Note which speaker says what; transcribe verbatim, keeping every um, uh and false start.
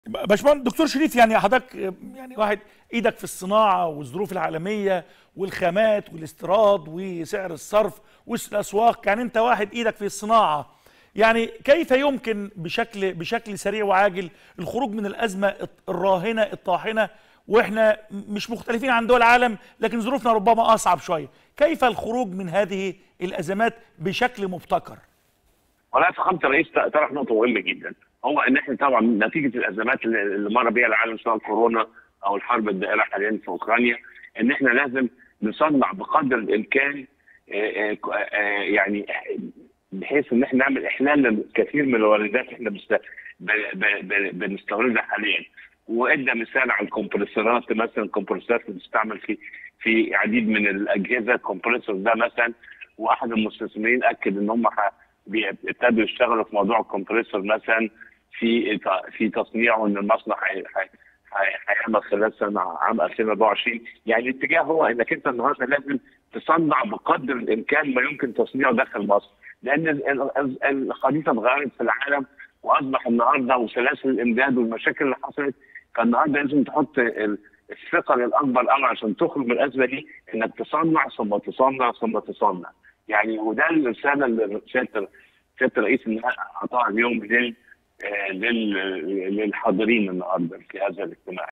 Speaker 1: باشمهندس دكتور شريف، يعني حضرتك يعني واحد ايدك في الصناعه والظروف العالميه والخامات والاستيراد وسعر الصرف والاسواق، يعني انت واحد ايدك في الصناعه، يعني كيف يمكن بشكل بشكل سريع وعاجل الخروج من الازمه الراهنه الطاحنه، واحنا مش مختلفين عن دول العالم لكن ظروفنا ربما اصعب شويه، كيف الخروج من هذه الازمات بشكل مبتكر؟
Speaker 2: والله فخامه الرئيس طرح نقطه مهمه جدا، هو ان احنا طبعا نتيجه الازمات اللي مر بها العالم سواء كورونا او الحرب الدائره حاليا في اوكرانيا، ان احنا لازم نصنع بقدر الامكان آه، آه، آه، يعني بحيث ان احنا نعمل احلال لكثير من الواردات احنا بنستوردها حاليا. وادى مثال على الكمبرسورات، مثلا الكمبرسورات اللي بتستعمل في في عديد من الاجهزه، الكمبرسور ده مثلا، واحد المستثمرين اكد ان هم ابتدوا يشتغلوا في موضوع الكمبريسور مثلا في في تصنيعه، ان المصنع هيعمل خلال سنه عام ألفين وأربعة وعشرين. يعني الاتجاه هو انك انت النهارده لازم تصنع بقدر الامكان ما يمكن تصنيعه داخل مصر، لان الخريطه اتغيرت في العالم واصبح النهارده وسلاسل الامداد والمشاكل اللي حصلت، فالنهارده لازم تحط الثقل الاكبر امر عشان تخرج من الازمه دي، انك تصنع ثم تصنع ثم تصنع. يعني وده الرساله اللي سياده سياده الرئيس اعطاها اليوم لل للحاضرين النهارده في هذا الاجتماع.